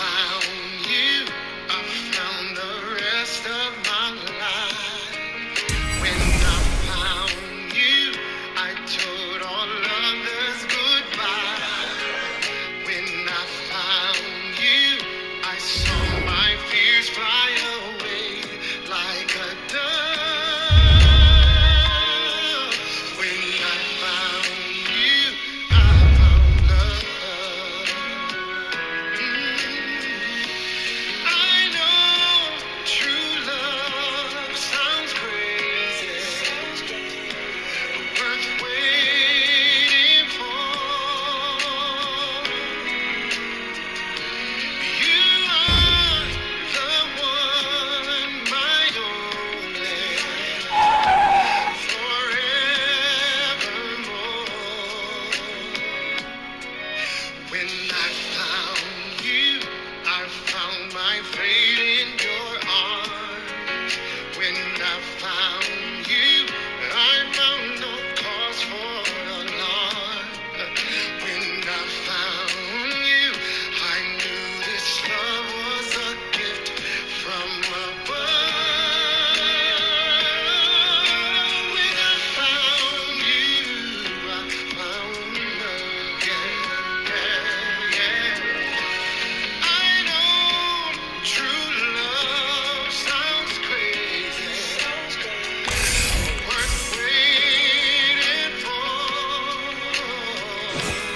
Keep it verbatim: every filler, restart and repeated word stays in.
found you, I found the rest of my life. When I found you, I told all others goodbye. When I found you, I saw my fears fly away like a dove. When I found you, I found love. Mm. I know true love sounds crazy, worth waiting for. You are the one, my only, forevermore. When I found you, I found my fate in your arms. When I found you, I found no cause for alarm. When I found you, I knew this love was a gift from above. When I found you, I found love. Yeah, yeah, yeah. I know true love sounds crazy, worth waiting for.